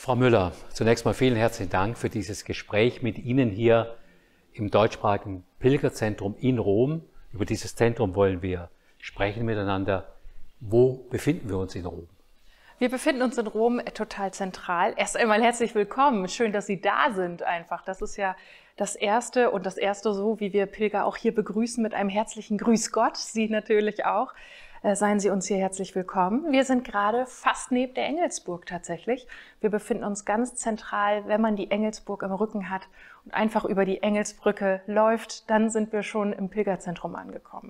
Frau Müller, zunächst mal vielen herzlichen Dank für dieses Gespräch mit Ihnen hier im deutschsprachigen Pilgerzentrum in Rom. Über dieses Zentrum wollen wir sprechen miteinander. Wo befinden wir uns in Rom? Wir befinden uns in Rom total zentral. Erst einmal herzlich willkommen. Schön, dass Sie da sind einfach. Das ist ja das Erste und das Erste so, wie wir Pilger auch hier begrüßen mit einem herzlichen Grüß Gott. Sie natürlich auch. Seien Sie uns hier herzlich willkommen. Wir sind gerade fast neben der Engelsburg tatsächlich. Wir befinden uns ganz zentral, wenn man die Engelsburg im Rücken hat und einfach über die Engelsbrücke läuft, dann sind wir schon im Pilgerzentrum angekommen.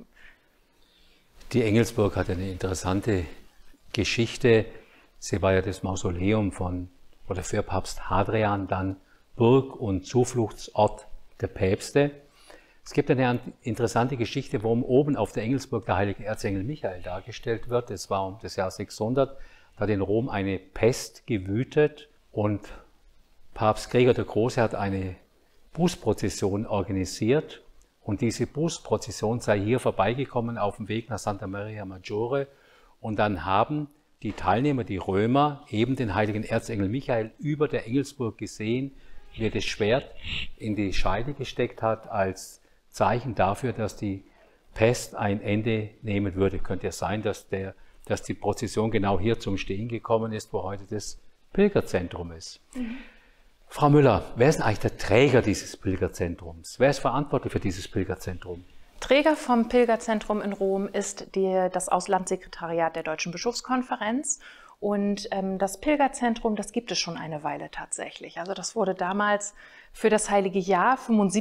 Die Engelsburg hat eine interessante Geschichte. Sie war ja das Mausoleum für Papst Hadrian, dann Burg und Zufluchtsort der Päpste. Es gibt eine interessante Geschichte, warum oben auf der Engelsburg der heilige Erzengel Michael dargestellt wird. Es war um das Jahr 600, da hat in Rom eine Pest gewütet und Papst Gregor der Große hat eine Bußprozession organisiert. Und diese Bußprozession sei hier vorbeigekommen auf dem Weg nach Santa Maria Maggiore. Und dann haben die Teilnehmer, die Römer, eben den heiligen Erzengel Michael über der Engelsburg gesehen, wie er das Schwert in die Scheide gesteckt hat, als Zeichen dafür, dass die Pest ein Ende nehmen würde. Könnte ja sein, dass die Prozession genau hier zum Stehen gekommen ist, wo heute das Pilgerzentrum ist. Frau Müller, wer ist denn eigentlich der Träger dieses Pilgerzentrums? Wer ist verantwortlich für dieses Pilgerzentrum? Träger vom Pilgerzentrum in Rom ist das Auslandssekretariat der Deutschen Bischofskonferenz. Und das Pilgerzentrum, das gibt es schon eine Weile tatsächlich. Also das wurde damals für das Heilige Jahr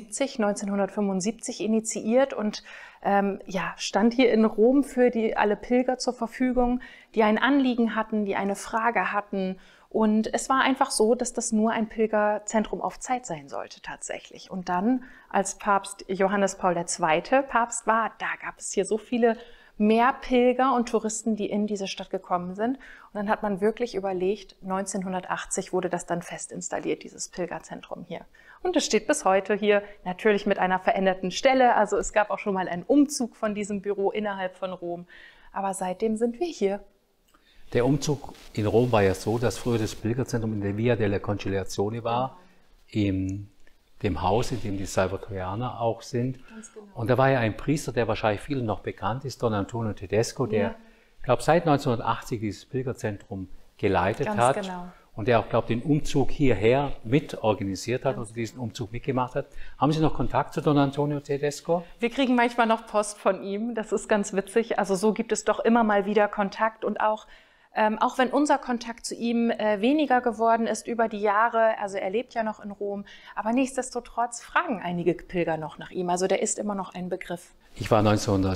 1975 initiiert und stand hier in Rom für alle Pilger zur Verfügung, die ein Anliegen hatten, die eine Frage hatten. Und es war einfach so, dass das nur ein Pilgerzentrum auf Zeit sein sollte tatsächlich. Und dann, als Papst Johannes Paul II. Papst war, da gab es hier so viele mehr Pilger und Touristen, die in diese Stadt gekommen sind. Und dann hat man wirklich überlegt, 1980 wurde das dann fest installiert, dieses Pilgerzentrum hier. Und es steht bis heute hier, natürlich mit einer veränderten Stelle. Also es gab auch schon mal einen Umzug von diesem Büro innerhalb von Rom. Aber seitdem sind wir hier. Der Umzug in Rom war ja so, dass früher das Pilgerzentrum in der Via della Conciliazione war, in dem Haus, in dem die Salvatorianer auch sind. Ganz genau. Und da war ja ein Priester, der wahrscheinlich vielen noch bekannt ist, Don Antonio Tedesco, der, glaube seit 1980 dieses Pilgerzentrum geleitet hat. Genau. Und der auch, glaube den Umzug hierher mit organisiert hat, also diesen Umzug mitgemacht hat. Haben Sie noch Kontakt zu Don Antonio Tedesco? Wir kriegen manchmal noch Post von ihm, das ist ganz witzig. Also so gibt es doch immer mal wieder Kontakt und auch wenn unser Kontakt zu ihm weniger geworden ist über die Jahre, also er lebt ja noch in Rom, aber nichtsdestotrotz fragen einige Pilger noch nach ihm. Also der ist immer noch ein Begriff. Ich war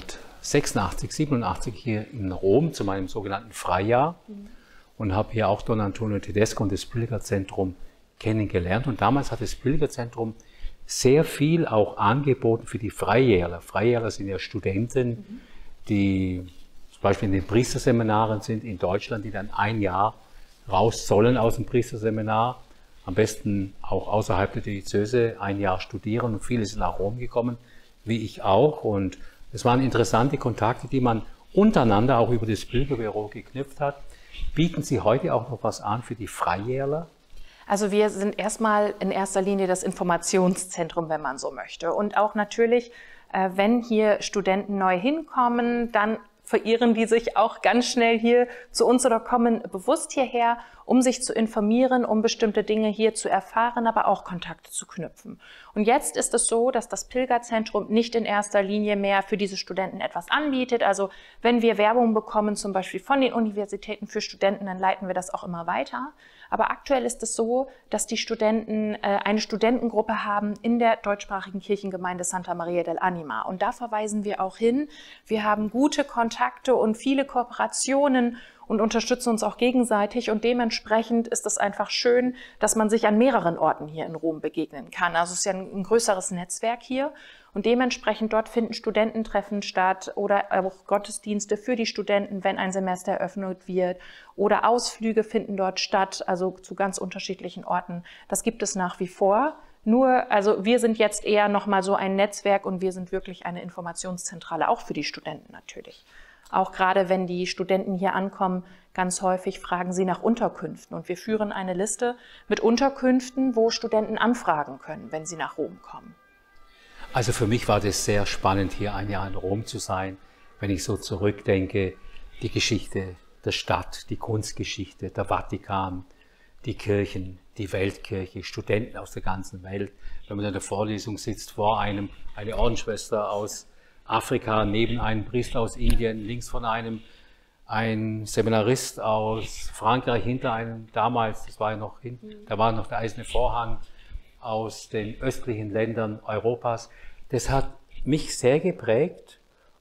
1986, 87 hier in Rom zu meinem sogenannten Freijahr und habe hier auch Don Antonio Tedesco und das Pilgerzentrum kennengelernt. Und damals hat das Pilgerzentrum sehr viel auch angeboten für die Freijährer. Freijährer sind ja Studenten, die zum Beispiel in den Priesterseminaren sind in Deutschland, die dann ein Jahr raus sollen aus dem Priesterseminar, am besten auch außerhalb der Diözese ein Jahr studieren und viele sind nach Rom gekommen, wie ich auch. Und es waren interessante Kontakte, die man untereinander auch über das Pilgerbüro geknüpft hat. Bieten Sie heute auch noch was an für die Freijährer? Also wir sind erstmal in erster Linie das Informationszentrum, wenn man so möchte. Und auch natürlich, wenn hier Studenten neu hinkommen, dann verirren die sich auch ganz schnell hier zu uns oder kommen bewusst hierher, um sich zu informieren, um bestimmte Dinge hier zu erfahren, aber auch Kontakte zu knüpfen. Und jetzt ist es so, dass das Pilgerzentrum nicht in erster Linie mehr für diese Studenten etwas anbietet. Also wenn wir Werbung bekommen, zum Beispiel von den Universitäten für Studenten, dann leiten wir das auch immer weiter. Aber aktuell ist es so, dass die Studenten eine Studentengruppe haben in der deutschsprachigen Kirchengemeinde Santa Maria dell'Anima. Und da verweisen wir auch hin. Wir haben gute Kontakte und viele Kooperationen und unterstützen uns auch gegenseitig. Und dementsprechend ist es einfach schön, dass man sich an mehreren Orten hier in Rom begegnen kann. Also es ist ja ein größeres Netzwerk hier. Und dementsprechend dort finden Studententreffen statt oder auch Gottesdienste für die Studenten, wenn ein Semester eröffnet wird. Oder Ausflüge finden dort statt, also zu ganz unterschiedlichen Orten. Das gibt es nach wie vor. Nur, also wir sind jetzt eher nochmal so ein Netzwerk und wir sind wirklich eine Informationszentrale, auch für die Studenten natürlich. Auch gerade wenn die Studenten hier ankommen, ganz häufig fragen sie nach Unterkünften. Und wir führen eine Liste mit Unterkünften, wo Studenten anfragen können, wenn sie nach Rom kommen. Also für mich war das sehr spannend, hier ein Jahr in Rom zu sein, wenn ich so zurückdenke, die Geschichte der Stadt, die Kunstgeschichte, der Vatikan, die Kirchen, die Weltkirche, Studenten aus der ganzen Welt. Wenn man in der Vorlesung sitzt, vor einem eine Ordensschwester aus Afrika, neben einem Priester aus Indien, links von einem ein Seminarist aus Frankreich, hinter einem damals, das war ja noch da war noch der eiserne Vorhang, aus den östlichen Ländern Europas. Das hat mich sehr geprägt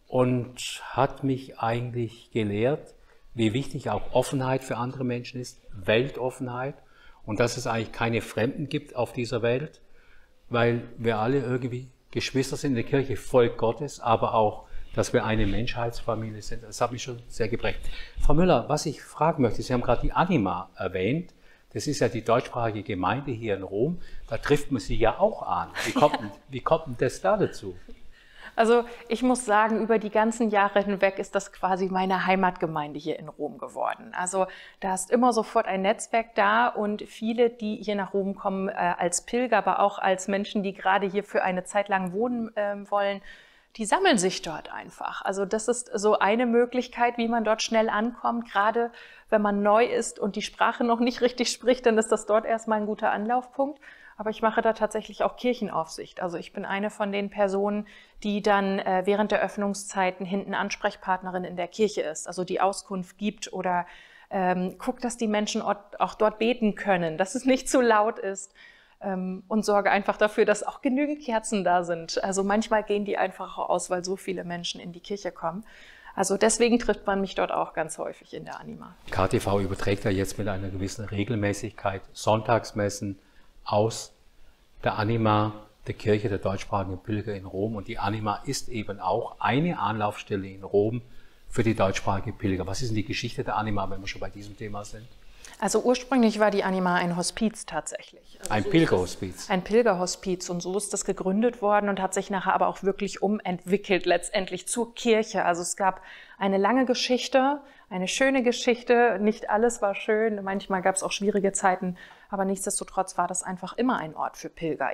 und hat mich eigentlich gelehrt, wie wichtig auch Offenheit für andere Menschen ist, Weltoffenheit, und dass es eigentlich keine Fremden gibt auf dieser Welt, weil wir alle irgendwie Geschwister sind in der Kirche, Volk Gottes, aber auch, dass wir eine Menschheitsfamilie sind. Das hat mich schon sehr geprägt. Frau Müller, was ich fragen möchte, Sie haben gerade die Anima erwähnt. Das ist ja die deutschsprachige Gemeinde hier in Rom. Da trifft man Sie ja auch an. Wie kommt denn das da dazu? Also ich muss sagen, über die ganzen Jahre hinweg ist das quasi meine Heimatgemeinde hier in Rom geworden. Also da ist immer sofort ein Netzwerk da und viele, die hier nach Rom kommen als Pilger, aber auch als Menschen, die gerade hier für eine Zeit lang wohnen wollen, die sammeln sich dort einfach. Also das ist so eine Möglichkeit, wie man dort schnell ankommt. Gerade wenn man neu ist und die Sprache noch nicht richtig spricht, dann ist das dort erstmal ein guter Anlaufpunkt. Aber ich mache da tatsächlich auch Kirchenaufsicht. Also ich bin eine von den Personen, die dann während der Öffnungszeiten hinten Ansprechpartnerin in der Kirche ist. Also die Auskunft gibt oder guckt, dass die Menschen auch dort beten können, dass es nicht zu laut ist. Und sorge einfach dafür, dass auch genügend Kerzen da sind. Also manchmal gehen die einfach aus, weil so viele Menschen in die Kirche kommen. Also deswegen trifft man mich dort auch ganz häufig in der Anima. KTV überträgt ja jetzt mit einer gewissen Regelmäßigkeit Sonntagsmessen aus der Anima, der Kirche der deutschsprachigen Pilger in Rom. Und die Anima ist eben auch eine Anlaufstelle in Rom für die deutschsprachige Pilger. Was ist denn die Geschichte der Anima, wenn wir schon bei diesem Thema sind? Also ursprünglich war die Anima ein Hospiz tatsächlich. Also ein Pilgerhospiz. Ein Pilgerhospiz, und so ist das gegründet worden und hat sich nachher aber auch wirklich umentwickelt, letztendlich zur Kirche. Also es gab eine lange Geschichte, eine schöne Geschichte. Nicht alles war schön, manchmal gab es auch schwierige Zeiten, aber nichtsdestotrotz war das einfach immer ein Ort für Pilger.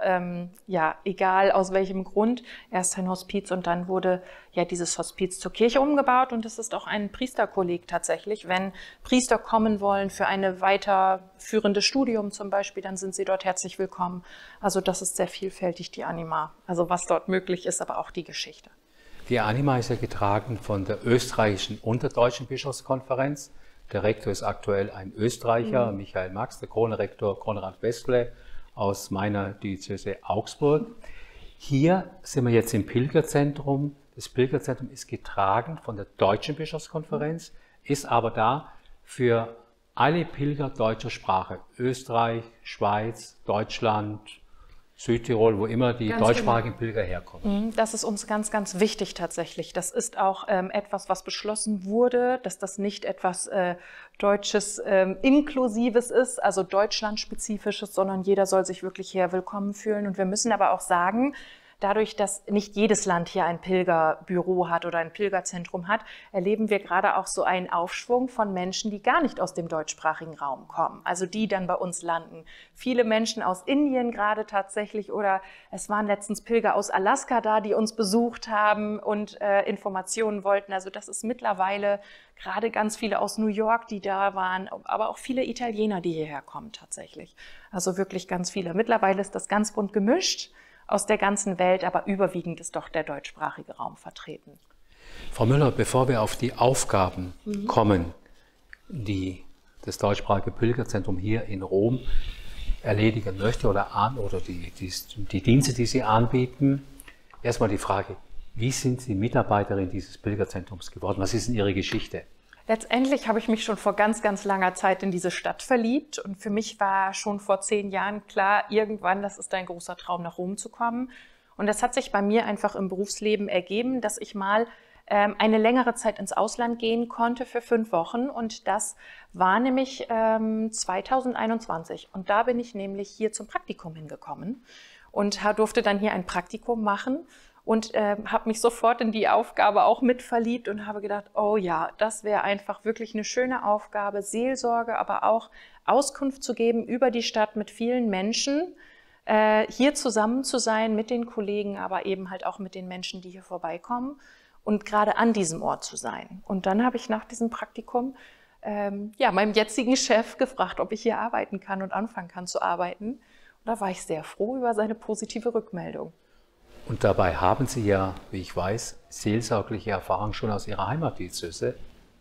Egal aus welchem Grund, erst ein Hospiz und dann wurde ja dieses Hospiz zur Kirche umgebaut, und es ist auch ein Priesterkolleg tatsächlich. Wenn Priester kommen wollen für eine weiterführende Studium zum Beispiel, dann sind sie dort herzlich willkommen. Also das ist sehr vielfältig, die Anima. Also was dort möglich ist, aber auch die Geschichte. Die Anima ist ja getragen von der österreichischen und der deutschen Bischofskonferenz. Der Rektor ist aktuell ein Österreicher, Michael Max, der Kronrektor Konrad Westle aus meiner Diözese Augsburg. Hier sind wir jetzt im Pilgerzentrum. Das Pilgerzentrum ist getragen von der deutschen Bischofskonferenz, ist aber da für alle Pilger deutscher Sprache. Österreich, Schweiz, Deutschland, Südtirol, wo immer die deutschsprachigen Pilger herkommen. Das ist uns ganz, ganz wichtig tatsächlich. Das ist auch etwas, was beschlossen wurde, dass das nicht etwas Deutsches Inklusives ist, also Deutschlandspezifisches, sondern jeder soll sich wirklich hier willkommen fühlen. Und wir müssen aber auch sagen, dadurch, dass nicht jedes Land hier ein Pilgerbüro hat oder ein Pilgerzentrum hat, erleben wir gerade auch so einen Aufschwung von Menschen, die gar nicht aus dem deutschsprachigen Raum kommen, also die dann bei uns landen. Viele Menschen aus Indien gerade tatsächlich, oder es waren letztens Pilger aus Alaska da, die uns besucht haben und Informationen wollten. Also das ist mittlerweile gerade ganz viele aus New York, die da waren, aber auch viele Italiener, die hierher kommen tatsächlich. Also wirklich ganz viele. Mittlerweile ist das ganz bunt gemischt aus der ganzen Welt, aber überwiegend ist doch der deutschsprachige Raum vertreten. Frau Müller, bevor wir auf die Aufgaben kommen, die das deutschsprachige Pilgerzentrum hier in Rom erledigen möchte oder die Dienste, die Sie anbieten, erstmal die Frage, wie sind Sie Mitarbeiterin dieses Pilgerzentrums geworden? Was ist denn Ihre Geschichte? Letztendlich habe ich mich schon vor ganz, ganz langer Zeit in diese Stadt verliebt, und für mich war schon vor 10 Jahren klar, irgendwann, das ist ein großer Traum, nach Rom zu kommen. Und das hat sich bei mir einfach im Berufsleben ergeben, dass ich mal eine längere Zeit ins Ausland gehen konnte für 5 Wochen, und das war nämlich 2021. Und da bin ich nämlich hier zum Praktikum hingekommen und durfte dann hier ein Praktikum machen. und habe mich sofort in die Aufgabe auch mit verliebt und habe gedacht, oh ja, das wäre einfach wirklich eine schöne Aufgabe, Seelsorge, aber auch Auskunft zu geben über die Stadt mit vielen Menschen, hier zusammen zu sein mit den Kollegen, aber eben halt auch mit den Menschen, die hier vorbeikommen und gerade an diesem Ort zu sein. Und dann habe ich nach diesem Praktikum meinem jetzigen Chef gefragt, ob ich hier arbeiten kann und anfangen kann zu arbeiten. Und da war ich sehr froh über seine positive Rückmeldung. Und dabei haben Sie ja, wie ich weiß, seelsorgliche Erfahrung schon aus Ihrer Heimatdiözese.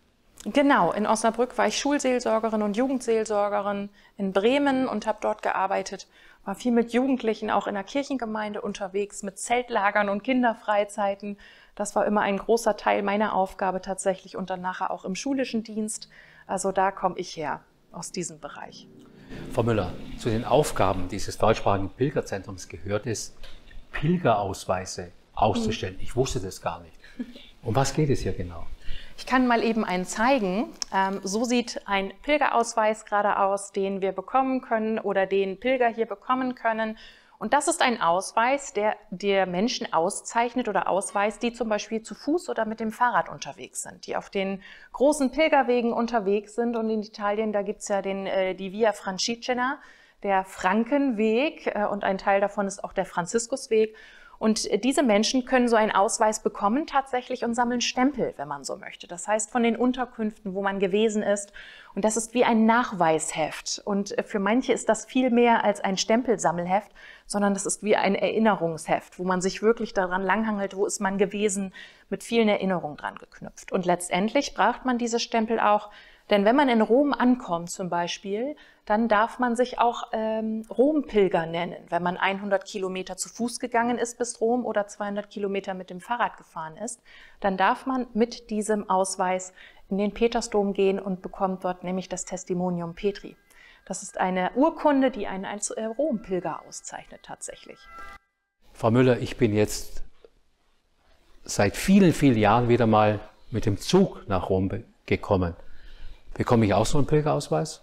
Genau, in Osnabrück war ich Schulseelsorgerin und Jugendseelsorgerin in Bremen und habe dort gearbeitet. War viel mit Jugendlichen auch in der Kirchengemeinde unterwegs, mit Zeltlagern und Kinderfreizeiten. Das war immer ein großer Teil meiner Aufgabe tatsächlich und dann nachher auch im schulischen Dienst. Also da komme ich her, aus diesem Bereich. Frau Müller, zu den Aufgaben dieses deutschsprachigen Pilgerzentrums gehört es, Pilgerausweise auszustellen. Ich wusste das gar nicht. Um was geht es hier genau? Ich kann mal eben einen zeigen. So sieht ein Pilgerausweis gerade aus, den wir bekommen können oder den Pilger hier bekommen können. Und das ist ein Ausweis, der Menschen auszeichnet oder ausweist, die zum Beispiel zu Fuß oder mit dem Fahrrad unterwegs sind, die auf den großen Pilgerwegen unterwegs sind. Und in Italien, da gibt es ja die Via Francigena, der Frankenweg, und ein Teil davon ist auch der Franziskusweg. Und diese Menschen können so einen Ausweis bekommen tatsächlich und sammeln Stempel, wenn man so möchte. Das heißt, von den Unterkünften, wo man gewesen ist. Und das ist wie ein Nachweisheft. Und für manche ist das viel mehr als ein Stempelsammelheft, sondern das ist wie ein Erinnerungsheft, wo man sich wirklich daran langhangelt, wo ist man gewesen, mit vielen Erinnerungen dran geknüpft. Und letztendlich braucht man diese Stempel auch, denn wenn man in Rom ankommt zum Beispiel, dann darf man sich auch Rompilger nennen. Wenn man 100 Kilometer zu Fuß gegangen ist bis Rom oder 200 Kilometer mit dem Fahrrad gefahren ist, dann darf man mit diesem Ausweis in den Petersdom gehen und bekommt dort nämlich das Testimonium Petri. Das ist eine Urkunde, die einen als Rompilger auszeichnet tatsächlich. Frau Müller, ich bin jetzt seit vielen, vielen Jahren wieder mal mit dem Zug nach Rom gekommen. Bekomme ich auch so einen Pilgerausweis?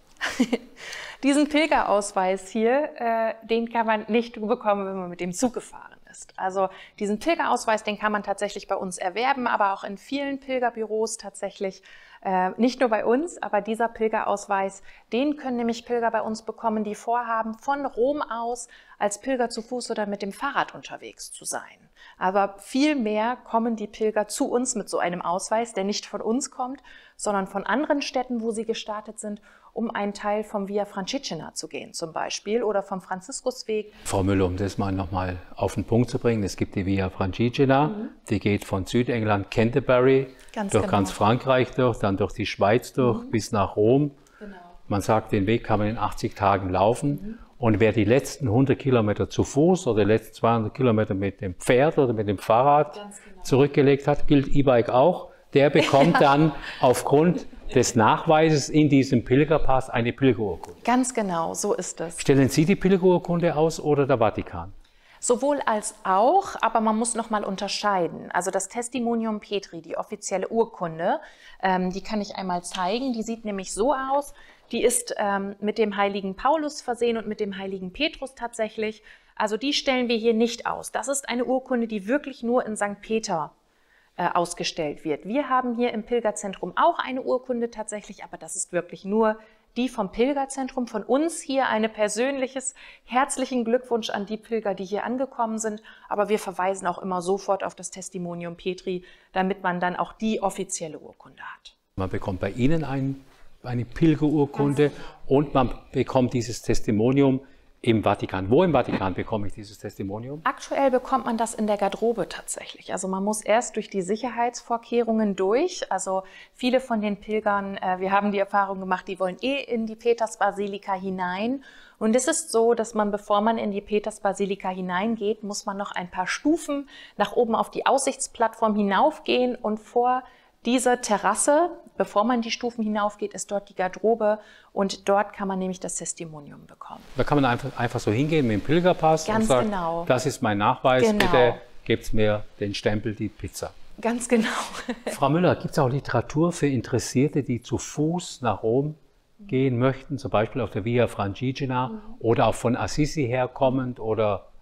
Diesen Pilgerausweis hier, den kann man nicht bekommen, wenn man mit dem Zug gefahren ist. Also diesen Pilgerausweis, den kann man tatsächlich bei uns erwerben, aber auch in vielen Pilgerbüros tatsächlich. Nicht nur bei uns, aber dieser Pilgerausweis, den können nämlich Pilger bei uns bekommen, die vorhaben, von Rom aus als Pilger zu Fuß oder mit dem Fahrrad unterwegs zu sein. Aber viel mehr kommen die Pilger zu uns mit so einem Ausweis, der nicht von uns kommt, sondern von anderen Städten, wo sie gestartet sind, um einen Teil vom Via Francigena zu gehen zum Beispiel oder vom Franziskusweg. Frau Müller, um das mal nochmal auf den Punkt zu bringen, es gibt die Via Francigena, die geht von Südengland, Canterbury, durch ganz Frankreich durch, dann durch die Schweiz durch, bis nach Rom. Genau. Man sagt, den Weg kann man in 80 Tagen laufen. Und wer die letzten 100 Kilometer zu Fuß oder die letzten 200 Kilometer mit dem Pferd oder mit dem Fahrrad zurückgelegt hat, gilt E-Bike auch, der bekommt dann aufgrund des Nachweises in diesem Pilgerpass eine Pilgerurkunde. Ganz genau, so ist es. Stellen Sie die Pilgerurkunde aus oder der Vatikan? Sowohl als auch, aber man muss noch mal unterscheiden. Also das Testimonium Petri, die offizielle Urkunde, die kann ich einmal zeigen. Die sieht nämlich so aus. Die ist mit dem heiligen Paulus versehen und mit dem heiligen Petrus tatsächlich. Also die stellen wir hier nicht aus. Das ist eine Urkunde, die wirklich nur in St. Peter ausgestellt wird. Wir haben hier im Pilgerzentrum auch eine Urkunde tatsächlich, aber das ist wirklich nur die vom Pilgerzentrum, von uns hier eine persönliches, herzlichen Glückwunsch an die Pilger, die hier angekommen sind. Aber wir verweisen auch immer sofort auf das Testimonium Petri, damit man dann auch die offizielle Urkunde hat. Man bekommt bei Ihnen eine Pilgerurkunde und man bekommt dieses Testimonium im Vatikan. Wo im Vatikan bekomme ich dieses Testimonium? Aktuell bekommt man das in der Garderobe tatsächlich. Also man muss erst durch die Sicherheitsvorkehrungen durch. Also viele von den Pilgern, wir haben die Erfahrung gemacht, die wollen in die Petersbasilika hinein. Und es ist so, dass man, bevor man in die Petersbasilika hineingeht, muss man noch ein paar Stufen nach oben auf die Aussichtsplattform hinaufgehen und vor dieser Terrasse, bevor man die Stufen hinaufgeht, ist dort die Garderobe und dort kann man nämlich das Testimonium bekommen. Da kann man einfach so hingehen mit dem Pilgerpass und sagen, das ist mein Nachweis, bitte gebt mir den Stempel, die Pizza. Ganz genau. Frau Müller, gibt es auch Literatur für Interessierte, die zu Fuß nach Rom gehen möchten, zum Beispiel auf der Via Francigena oder auch von Assisi herkommend oder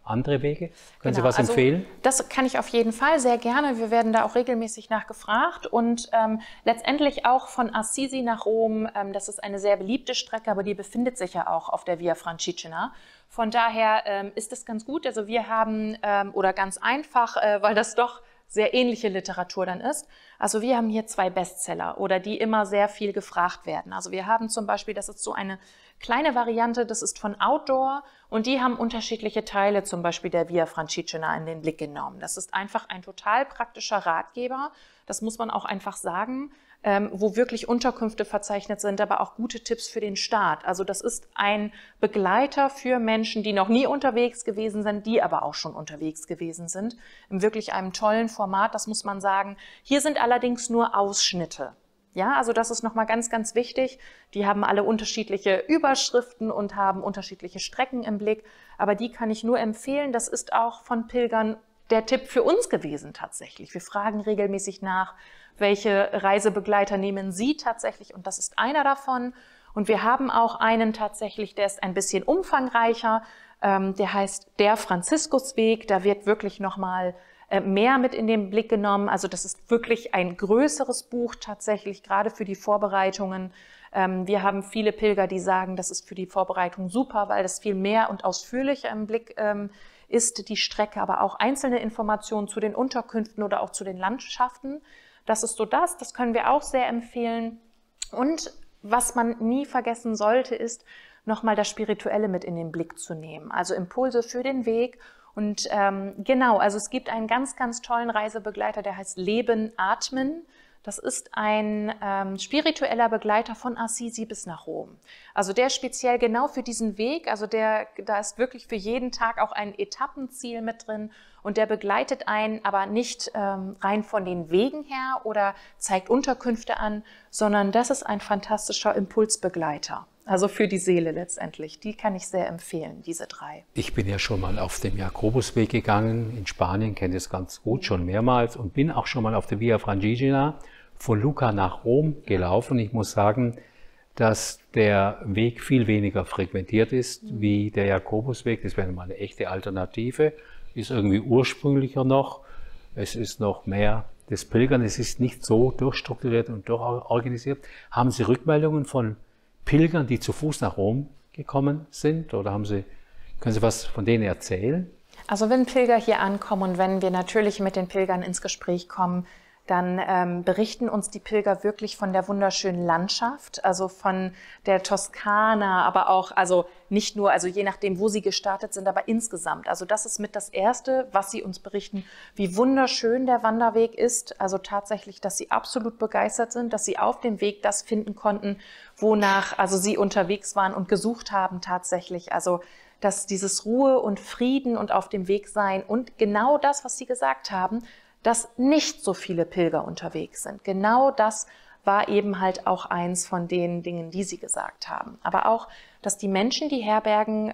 andere Wege? Können Sie was empfehlen? Das kann ich auf jeden Fall sehr gerne. Wir werden da auch regelmäßig nachgefragt und letztendlich auch von Assisi nach Rom. Das ist eine sehr beliebte Strecke, aber die befindet sich ja auch auf der Via Francigena. Von daher ist es ganz gut. Also wir haben, oder ganz einfach, weil das doch sehr ähnliche Literatur dann ist. Also wir haben hier 2 Bestseller oder die immer sehr viel gefragt werden. Also wir haben zum Beispiel, das ist so eine kleine Variante, das ist von Outdoor und die haben unterschiedliche Teile, zum Beispiel der Via Francigena, in den Blick genommen. Das ist einfach ein total praktischer Ratgeber, das muss man auch einfach sagen, wo wirklich Unterkünfte verzeichnet sind, aber auch gute Tipps für den Start. Also das ist ein Begleiter für Menschen, die noch nie unterwegs gewesen sind, die aber auch schon unterwegs gewesen sind, in wirklich einem tollen Format, das muss man sagen. Hier sind allerdings nur Ausschnitte. Ja, also das ist nochmal ganz, ganz wichtig. Die haben alle unterschiedliche Überschriften und haben unterschiedliche Strecken im Blick. Aber die kann ich nur empfehlen. Das ist auch von Pilgern der Tipp für uns gewesen tatsächlich. Wir fragen regelmäßig nach, welche Reisebegleiter nehmen Sie tatsächlich? Und das ist einer davon. Und wir haben auch einen tatsächlich, der ist ein bisschen umfangreicher. Der heißt Der Franziskusweg. Da wird wirklich nochmal mehr mit in den Blick genommen. Also das ist wirklich ein größeres Buch tatsächlich, gerade für die Vorbereitungen. Wir haben viele Pilger, die sagen, das ist für die Vorbereitung super, weil das viel mehr und ausführlicher im Blick ist, die Strecke, aber auch einzelne Informationen zu den Unterkünften oder auch zu den Landschaften. Das ist so das können wir auch sehr empfehlen. Und was man nie vergessen sollte, ist, nochmal das Spirituelle mit in den Blick zu nehmen. Also Impulse für den Weg. Und genau, also es gibt einen ganz, ganz tollen Reisebegleiter, der heißt Leben, Atmen. Das ist ein spiritueller Begleiter von Assisi bis nach Rom. Also der speziell genau für diesen Weg, also da ist wirklich für jeden Tag auch ein Etappenziel mit drin und der begleitet einen aber nicht rein von den Wegen her oder zeigt Unterkünfte an, sondern das ist ein fantastischer Impulsbegleiter. Also für die Seele letztendlich. Die kann ich sehr empfehlen, diese 3. Ich bin ja schon mal auf dem Jakobusweg gegangen in Spanien, kenne es ganz gut, schon mehrmals und bin auch schon mal auf der Via Francigena von Lucca nach Rom gelaufen. Ich muss sagen, dass der Weg viel weniger frequentiert ist wie der Jakobusweg. Das wäre mal eine echte Alternative. Ist irgendwie ursprünglicher noch. Es ist noch mehr des Pilgern. Es ist nicht so durchstrukturiert und durchorganisiert. Haben Sie Rückmeldungen von Pilgern, die zu Fuß nach Rom gekommen sind? Oder können Sie was von denen erzählen? Also wenn Pilger hier ankommen und wenn wir natürlich mit den Pilgern ins Gespräch kommen, dann berichten uns die Pilger wirklich von der wunderschönen Landschaft, also von der Toskana, aber auch, also nicht nur, also je nachdem, wo sie gestartet sind, aber insgesamt. Also das ist mit das Erste, was sie uns berichten, wie wunderschön der Wanderweg ist. Also tatsächlich, dass sie absolut begeistert sind, dass sie auf dem Weg das finden konnten, wonach also sie unterwegs waren und gesucht haben tatsächlich. Also dass dieses Ruhe und Frieden und auf dem Weg sein und genau das, was sie gesagt haben, dass nicht so viele Pilger unterwegs sind. Genau das war eben halt auch eins von den Dingen, die sie gesagt haben. Aber auch, dass die Menschen, die Herbergen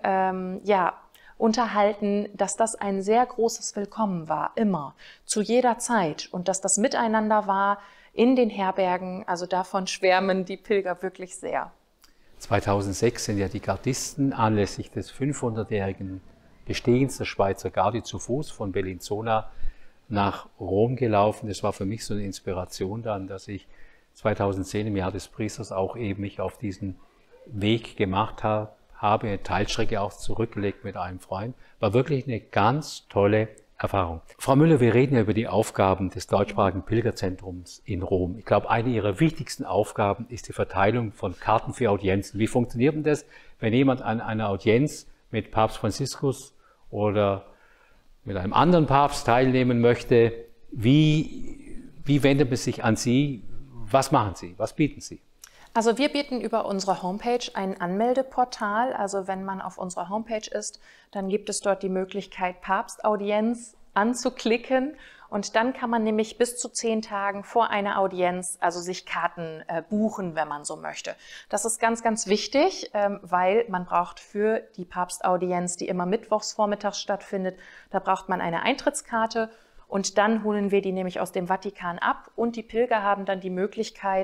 unterhalten, dass das ein sehr großes Willkommen war, immer, zu jeder Zeit. Und dass das Miteinander war in den Herbergen, also davon schwärmen die Pilger wirklich sehr. 2006 sind ja die Gardisten anlässlich des 500-jährigen Bestehens der Schweizer Garde zu Fuß von Bellinzona nach Rom gelaufen. Das war für mich so eine Inspiration dann, dass ich 2010 im Jahr des Priesters auch eben mich auf diesen Weg gemacht habe, eine Teilstrecke auch zurückgelegt mit einem Freund. War wirklich eine ganz tolle Erfahrung. Frau Müller, wir reden ja über die Aufgaben des deutschsprachigen Pilgerzentrums in Rom. Ich glaube, eine Ihrer wichtigsten Aufgaben ist die Verteilung von Karten für Audienzen. Wie funktioniert denn das, wenn jemand an einer Audienz mit Papst Franziskus oder mit einem anderen Papst teilnehmen möchte? Wie wendet man sich an Sie? Was machen Sie? Was bieten Sie? Also wir bieten über unsere Homepage ein Anmeldeportal. Also wenn man auf unserer Homepage ist, dann gibt es dort die Möglichkeit, Papstaudienz anzuklicken. Und dann kann man nämlich bis zu 10 Tagen vor einer Audienz, also sich Karten buchen, wenn man so möchte. Das ist ganz, ganz wichtig, weil man braucht für die Papstaudienz, die immer mittwochs vormittags stattfindet, da braucht man eine Eintrittskarte und dann holen wir die nämlich aus dem Vatikan ab und die Pilger haben dann die Möglichkeit,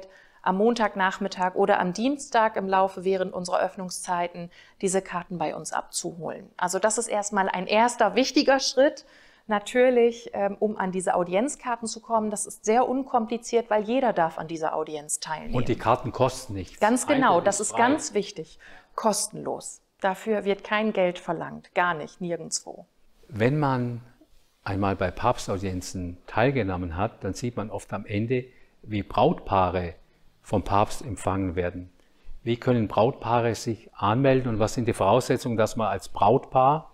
am Montagnachmittag oder am Dienstag im Laufe während unserer Öffnungszeiten diese Karten bei uns abzuholen. Also das ist erstmal ein erster wichtiger Schritt. Natürlich, um an diese Audienzkarten zu kommen, das ist sehr unkompliziert, weil jeder darf an dieser Audienz teilnehmen. Und die Karten kosten nichts. Ganz genau, das ist ganz wichtig. Kostenlos. Dafür wird kein Geld verlangt, gar nicht, nirgendwo. Wenn man einmal bei Papstaudienzen teilgenommen hat, dann sieht man oft am Ende, wie Brautpaare vom Papst empfangen werden. Wie können Brautpaare sich anmelden und was sind die Voraussetzungen, dass man als Brautpaar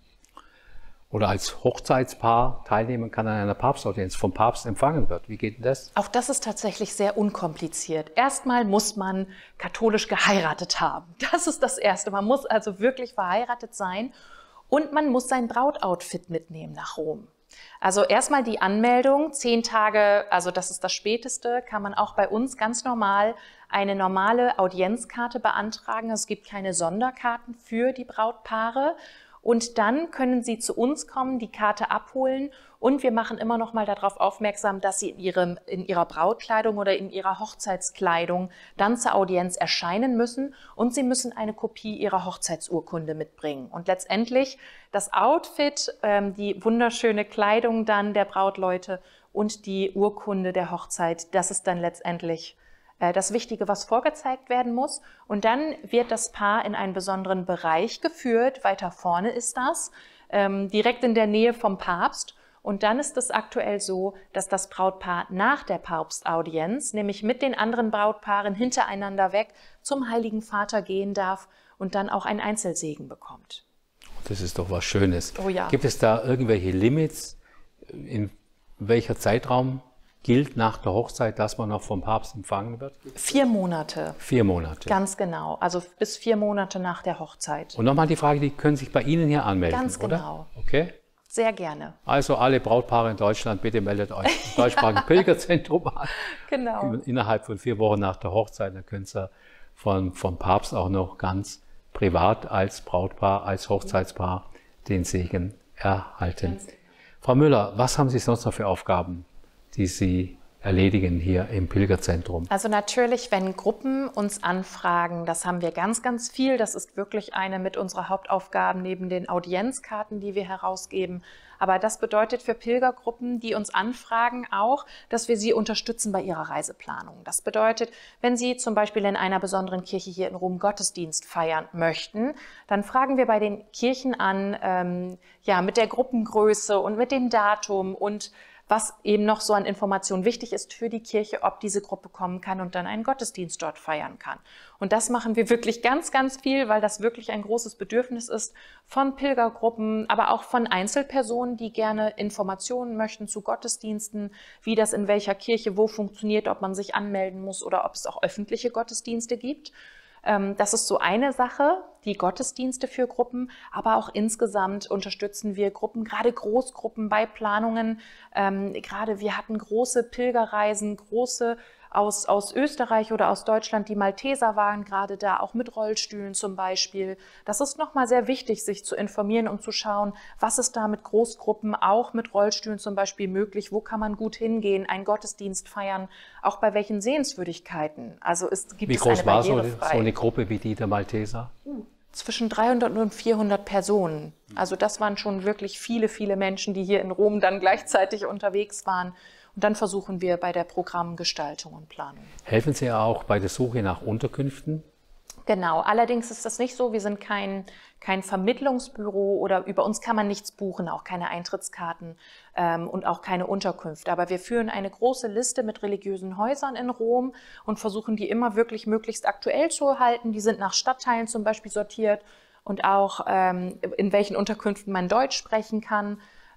oder als Hochzeitspaar teilnehmen kann an einer Papstaudienz, vom Papst empfangen wird? Wie geht denn das? Auch das ist tatsächlich sehr unkompliziert. Erstmal muss man katholisch geheiratet haben. Das ist das Erste. Man muss also wirklich verheiratet sein und man muss sein Brautoutfit mitnehmen nach Rom. Also erstmal die Anmeldung, 10 Tage, also das ist das Späteste, kann man auch bei uns ganz normal eine normale Audienzkarte beantragen. Es gibt keine Sonderkarten für die Brautpaare. Und dann können Sie zu uns kommen, die Karte abholen und wir machen immer noch mal darauf aufmerksam, dass Sie in Ihrer Brautkleidung oder in Ihrer Hochzeitskleidung dann zur Audienz erscheinen müssen und Sie müssen eine Kopie Ihrer Hochzeitsurkunde mitbringen. Und letztendlich das Outfit, die wunderschöne Kleidung dann der Brautleute und die Urkunde der Hochzeit, das ist dann letztendlich das Wichtige, was vorgezeigt werden muss. Und dann wird das Paar in einen besonderen Bereich geführt. Weiter vorne ist das, direkt in der Nähe vom Papst. Und dann ist es aktuell so, dass das Brautpaar nach der Papstaudienz, nämlich mit den anderen Brautpaaren hintereinander weg, zum Heiligen Vater gehen darf und dann auch einen Einzelsegen bekommt. Das ist doch was Schönes. Oh ja. Gibt es da irgendwelche Limits, in welcher Zeitraum gilt nach der Hochzeit, dass man noch vom Papst empfangen wird? 4 Monate. 4 Monate. Ganz genau, also bis 4 Monate nach der Hochzeit. Und nochmal die Frage, die können sich bei Ihnen hier anmelden, Ganz oder? genau. Okay. Sehr gerne. Also alle Brautpaare in Deutschland, bitte meldet euch im deutschsprachigen Pilgerzentrum an. Genau. Innerhalb von 4 Wochen nach der Hochzeit, dann können Sie vom Papst auch noch ganz privat als Brautpaar, als Hochzeitspaar den Segen erhalten. Frau Müller, was haben Sie sonst noch für Aufgaben, die Sie erledigen hier im Pilgerzentrum? Also natürlich, wenn Gruppen uns anfragen, das haben wir ganz, ganz viel. Das ist wirklich eine mit unserer Hauptaufgaben neben den Audienzkarten, die wir herausgeben. Aber das bedeutet für Pilgergruppen, die uns anfragen, auch, dass wir sie unterstützen bei ihrer Reiseplanung. Das bedeutet, wenn sie zum Beispiel in einer besonderen Kirche hier in Rom Gottesdienst feiern möchten, dann fragen wir bei den Kirchen an, ja, mit der Gruppengröße und mit dem Datum und was eben noch so an Informationen wichtig ist für die Kirche, ob diese Gruppe kommen kann und dann einen Gottesdienst dort feiern kann. Und das machen wir wirklich ganz, ganz viel, weil das wirklich ein großes Bedürfnis ist von Pilgergruppen, aber auch von Einzelpersonen, die gerne Informationen möchten zu Gottesdiensten, wie das in welcher Kirche wo funktioniert, ob man sich anmelden muss oder ob es auch öffentliche Gottesdienste gibt. Das ist so eine Sache, die Gottesdienste für Gruppen, aber auch insgesamt unterstützen wir Gruppen, gerade Großgruppen bei Planungen. Gerade wir hatten große Pilgerreisen, große aus Österreich oder aus Deutschland, die Malteser waren gerade da, auch mit Rollstühlen zum Beispiel. Das ist nochmal sehr wichtig, sich zu informieren und zu schauen, was ist da mit Großgruppen, auch mit Rollstühlen zum Beispiel möglich, wo kann man gut hingehen, einen Gottesdienst feiern, auch bei welchen Sehenswürdigkeiten. Also gibt wie es groß eine war so eine Gruppe wie die der Malteser? Zwischen 300 und 400 Personen. Also das waren schon wirklich viele, viele Menschen, die hier in Rom dann gleichzeitig unterwegs waren. Und dann versuchen wir bei der Programmgestaltung und Planung. Helfen Sie auch bei der Suche nach Unterkünften? Genau, allerdings ist das nicht so. Wir sind kein Vermittlungsbüro oder über uns kann man nichts buchen, auch keine Eintrittskarten und auch keine Unterkünfte. Aber wir führen eine große Liste mit religiösen Häusern in Rom und versuchen die immer wirklich möglichst aktuell zu halten. Die sind nach Stadtteilen zum Beispiel sortiert und auch in welchen Unterkünften man Deutsch sprechen kann.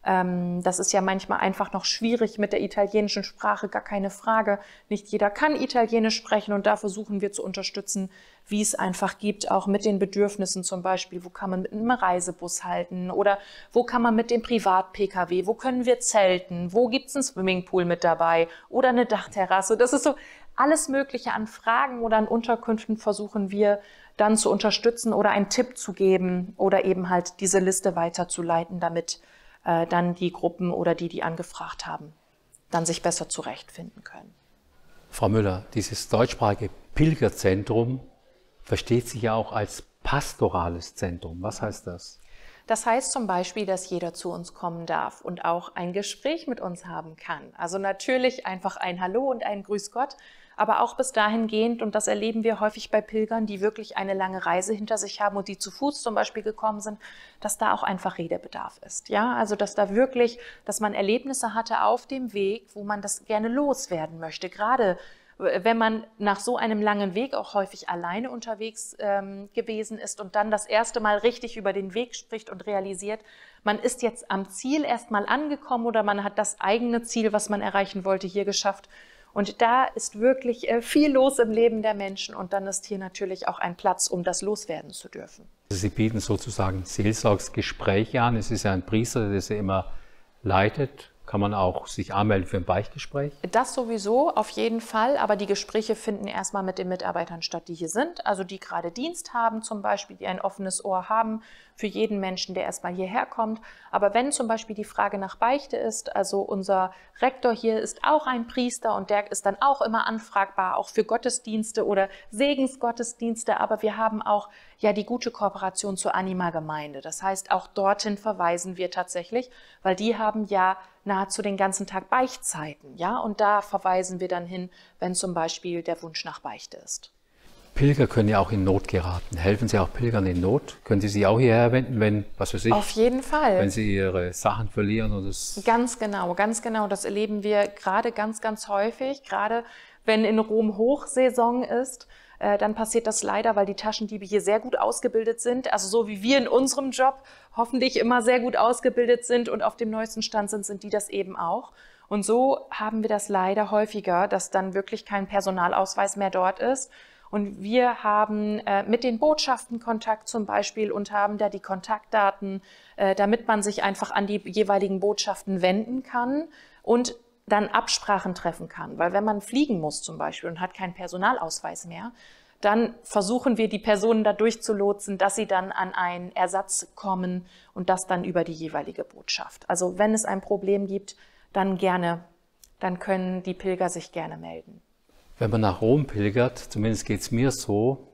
Das ist ja manchmal einfach noch schwierig mit der italienischen Sprache, gar keine Frage. Nicht jeder kann Italienisch sprechen und da versuchen wir zu unterstützen, wie es einfach gibt, auch mit den Bedürfnissen zum Beispiel. Wo kann man mit einem Reisebus halten oder wo kann man mit dem Privat-Pkw, wo können wir zelten, wo gibt es einen Swimmingpool mit dabei oder eine Dachterrasse. Das ist so alles Mögliche an Fragen oder an Unterkünften versuchen wir dann zu unterstützen oder einen Tipp zu geben oder eben halt diese Liste weiterzuleiten, damit dann die Gruppen oder die angefragt haben, dann sich besser zurechtfinden können. Frau Müller, dieses deutschsprachige Pilgerzentrum versteht sich ja auch als pastorales Zentrum. Was heißt das? Das heißt zum Beispiel, dass jeder zu uns kommen darf und auch ein Gespräch mit uns haben kann. Also natürlich einfach ein Hallo und ein Grüß Gott, aber auch bis dahin gehend, und das erleben wir häufig bei Pilgern, die wirklich eine lange Reise hinter sich haben und die zu Fuß zum Beispiel gekommen sind, dass da auch einfach Redebedarf ist. Ja, also dass da wirklich, dass man Erlebnisse hatte auf dem Weg, wo man das gerne loswerden möchte. Gerade wenn man nach so einem langen Weg auch häufig alleine unterwegs gewesen ist und dann das erste Mal richtig über den Weg spricht und realisiert, man ist jetzt am Ziel erstmal angekommen oder man hat das eigene Ziel, was man erreichen wollte, hier geschafft. Und da ist wirklich viel los im Leben der Menschen und dann ist hier natürlich auch ein Platz, um das loswerden zu dürfen. Sie bieten sozusagen Seelsorgsgespräche an. Es ist ja ein Priester, der sie immer leitet. Kann man auch sich anmelden für ein Beichtgespräch? Das sowieso, auf jeden Fall. Aber die Gespräche finden erstmal mit den Mitarbeitern statt, die hier sind. Also die gerade Dienst haben zum Beispiel, die ein offenes Ohr haben für jeden Menschen, der erstmal hierher kommt. Aber wenn zum Beispiel die Frage nach Beichte ist, also unser Rektor hier ist auch ein Priester und der ist dann auch immer anfragbar, auch für Gottesdienste oder Segensgottesdienste. Aber wir haben auch ja die gute Kooperation zur Anima-Gemeinde. Das heißt, auch dorthin verweisen wir tatsächlich, weil die haben ja nahezu den ganzen Tag Beichtzeiten, ja, und da verweisen wir dann hin, wenn zum Beispiel der Wunsch nach Beichte ist. Pilger können ja auch in Not geraten. Helfen Sie auch Pilgern in Not? Können Sie sich auch hierher wenden, wenn, was weiß ich? Auf jeden Fall. Wenn Sie Ihre Sachen verlieren oder das? Ganz genau. Das erleben wir gerade ganz, ganz häufig, gerade wenn in Rom Hochsaison ist. Dann passiert das leider, weil die Taschendiebe hier sehr gut ausgebildet sind, also so wie wir in unserem Job hoffentlich immer sehr gut ausgebildet sind und auf dem neuesten Stand sind die das eben auch. Und so haben wir das leider häufiger, dass dann wirklich kein Personalausweis mehr dort ist. Und wir haben mit den Botschaften Kontakt zum Beispiel und haben da die Kontaktdaten, damit man sich einfach an die jeweiligen Botschaften wenden kann und dann Absprachen treffen kann. Weil wenn man fliegen muss zum Beispiel und hat keinen Personalausweis mehr, dann versuchen wir die Personen da durchzulotsen, dass sie dann an einen Ersatz kommen und das dann über die jeweilige Botschaft. Also wenn es ein Problem gibt, dann gerne, dann können die Pilger sich gerne melden. Wenn man nach Rom pilgert, zumindest geht es mir so,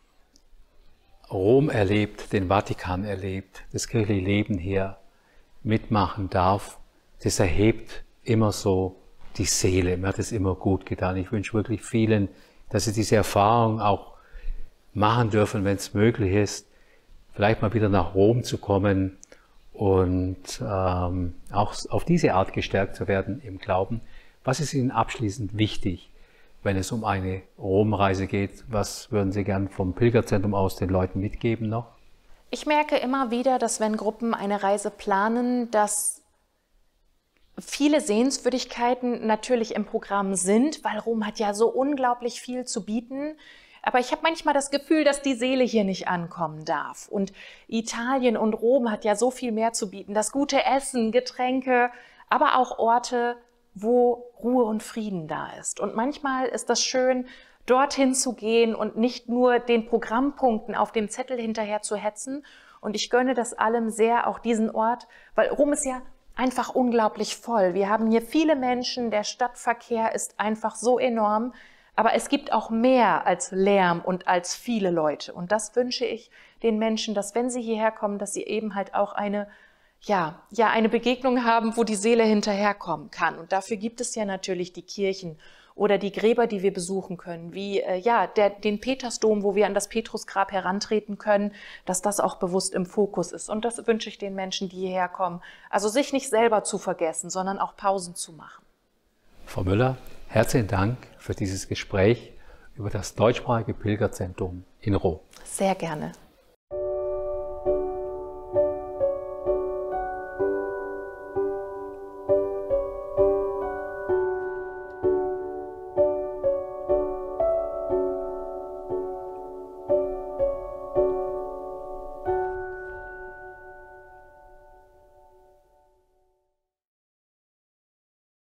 Rom erlebt, den Vatikan erlebt, das kirchliche Leben hier mitmachen darf, das erhebt immer so die Seele. Mir hat es immer gut getan. Ich wünsche wirklich vielen, dass sie diese Erfahrung auch machen dürfen, wenn es möglich ist, vielleicht mal wieder nach Rom zu kommen und auch auf diese Art gestärkt zu werden im Glauben. Was ist Ihnen abschließend wichtig, wenn es um eine Romreise geht? Was würden Sie gern vom Pilgerzentrum aus den Leuten mitgeben noch? Ich merke immer wieder, dass wenn Gruppen eine Reise planen, dass viele Sehenswürdigkeiten natürlich im Programm sind, weil Rom hat ja so unglaublich viel zu bieten. Aber ich habe manchmal das Gefühl, dass die Seele hier nicht ankommen darf. Und Italien und Rom hat ja so viel mehr zu bieten. Das gute Essen, Getränke, aber auch Orte, wo Ruhe und Frieden da ist. Und manchmal ist das schön, dorthin zu gehen und nicht nur den Programmpunkten auf dem Zettel hinterher zu hetzen. Und ich gönne das allem sehr, auch diesen Ort, weil Rom ist ja einfach unglaublich voll. Wir haben hier viele Menschen, der Stadtverkehr ist einfach so enorm, aber es gibt auch mehr als Lärm und als viele Leute. Und das wünsche ich den Menschen, dass wenn sie hierher kommen, dass sie eben halt auch eine Begegnung haben, wo die Seele hinterherkommen kann. Und dafür gibt es ja natürlich die Kirchen oder die Gräber, die wir besuchen können, wie den Petersdom, wo wir an das Petrusgrab herantreten können, dass das auch bewusst im Fokus ist. Und das wünsche ich den Menschen, die hierher kommen. Also sich nicht selber zu vergessen, sondern auch Pausen zu machen. Frau Müller, herzlichen Dank für dieses Gespräch über das deutschsprachige Pilgerzentrum in Rom. Sehr gerne.